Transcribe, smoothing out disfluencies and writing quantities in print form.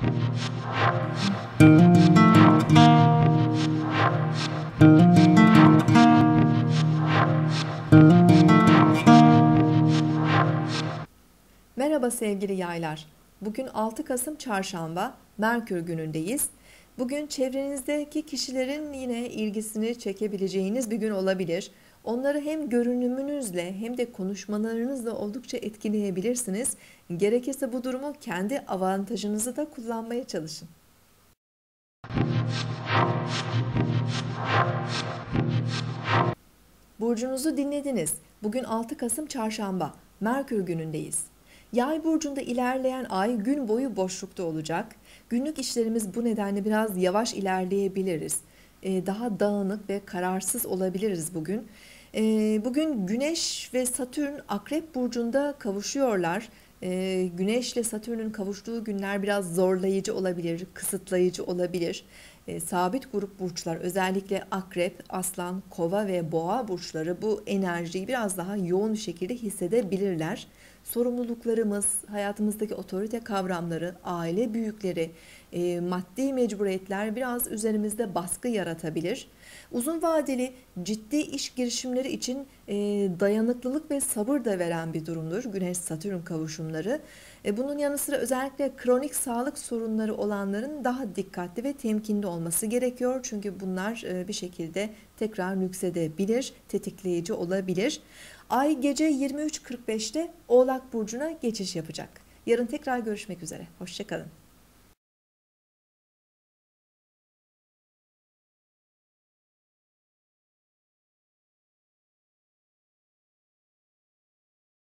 Merhaba sevgili yaylar. Bugün 6 Kasım Çarşamba, Merkür günündeyiz. Bugün çevrenizdeki kişilerin yine ilgisini çekebileceğiniz bir gün olabilir. Onları hem görünümünüzle hem de konuşmalarınızla oldukça etkileyebilirsiniz. Gerekirse bu durumu kendi avantajınızı da kullanmaya çalışın. Burcunuzu dinlediniz. Bugün 6 Kasım Çarşamba, Merkür günündeyiz. Yay burcunda ilerleyen ay gün boyu boşlukta olacak. Günlük işlerimiz bu nedenle biraz yavaş ilerleyebiliriz. Daha dağınık ve kararsız olabiliriz bugün. Bugün Güneş ve Satürn Akrep burcunda kavuşuyorlar. Güneş ile Satürn'ün kavuştuğu günler biraz zorlayıcı olabilir, kısıtlayıcı olabilir. Sabit grup burçlar, özellikle Akrep, Aslan, Kova ve Boğa burçları bu enerjiyi biraz daha yoğun bir şekilde hissedebilirler. Sorumluluklarımız, hayatımızdaki otorite kavramları, aile büyükleri, maddi mecburiyetler biraz üzerimizde baskı yaratabilir. Uzun vadeli ciddi iş girişimleri için dayanıklılık ve sabır da veren bir durumdur Güneş-Satürn kavuşumları. Bunun yanı sıra özellikle kronik sağlık sorunları olanların daha dikkatli ve temkinli olması gerekiyor. Çünkü bunlar bir şekilde tekrar nüksedebilir, tetikleyici olabilir. Ay gece 23.45'te Oğlak Burcu'na geçiş yapacak. Yarın tekrar görüşmek üzere. Hoşça kalın.